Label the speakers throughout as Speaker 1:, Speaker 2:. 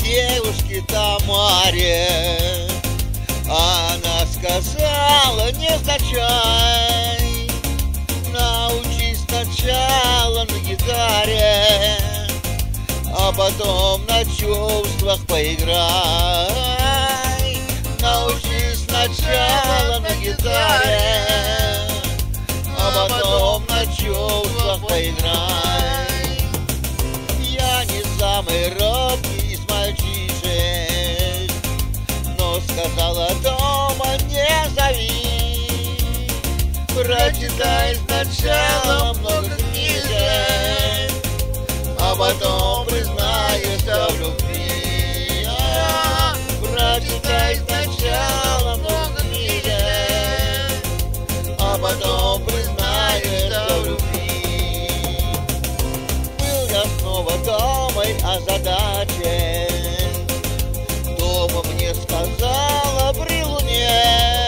Speaker 1: девушке Тамаре. Она сказала: невзначай, научись сначала на гитаре, а потом на чувствах поиграй. Научись сначала на гитаре, а потом на чувствах поиграй. Я не самый робкий из мальчишек, но сказала дома: не зови. Прочитай сначала много книжек, а потом признаешься в любви. Прочитай сначала много книжек, а потом признаешься в любви. Был я снова дома озадачен. Дома мне сказала при луне: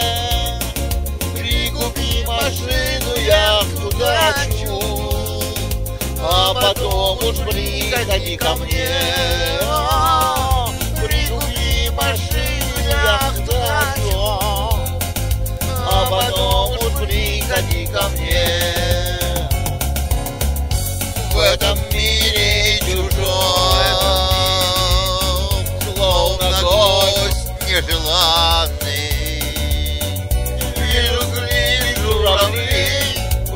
Speaker 1: прикупи машину, яхту, дачу, а потом уж приходи ко мне. Прикупи машину, яхту, дачу, а потом уж приходи ко мне. В этом мире чужом, словно гость нежеланный, вижу клин журавлей,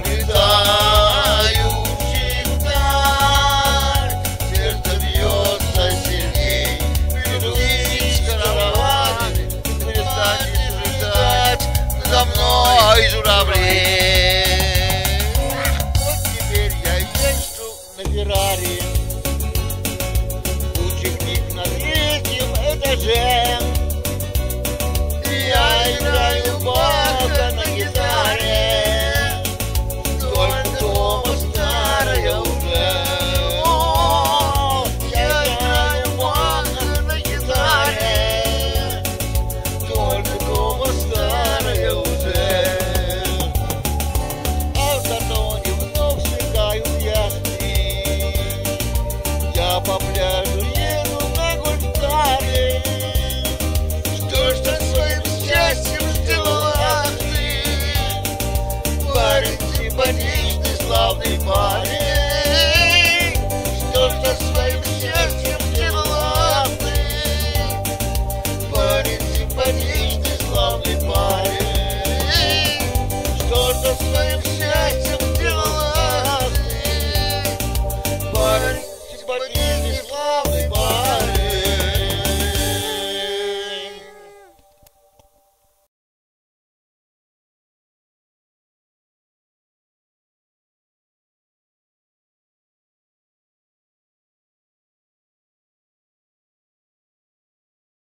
Speaker 1: улетающих вдаль. Сердце бьется сильней, вижу птичка на караване, перестанешь летать надо мной, журавлей. Вот теперь я езжу на Феррари, куча книг на третьем этаже.